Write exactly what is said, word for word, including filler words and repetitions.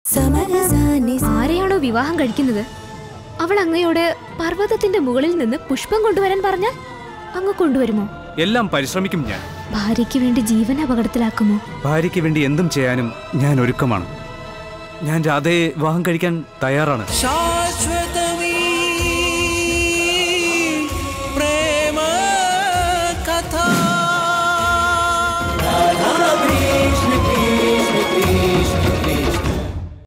ആരെയാണോ വിവാഹം കഴിക്കുന്നത് അവൾ അങ്ങയോട് പർവ്വതത്തിന്റെ മുകളിൽ നിന്ന് പുഷ്പം കൊണ്ടുവരാൻ പറഞ്ഞാൽ അങ്ങ് കൊണ്ടുവരുമോ? എല്ലാം പരിശ്രമിക്കും ഞാൻ. ഭാര്യയ്ക്ക് വേണ്ടി ജീവൻ അപകടത്തിലാക്കുമോ? ഭാര്യയ്ക്ക് വേണ്ടി എന്തും ചെയ്യാനും ഞാൻ ഒരുക്കമാണ്. ഞാൻ രാധയെ വിവാഹം കഴിക്കാൻ തയ്യാറാണ്.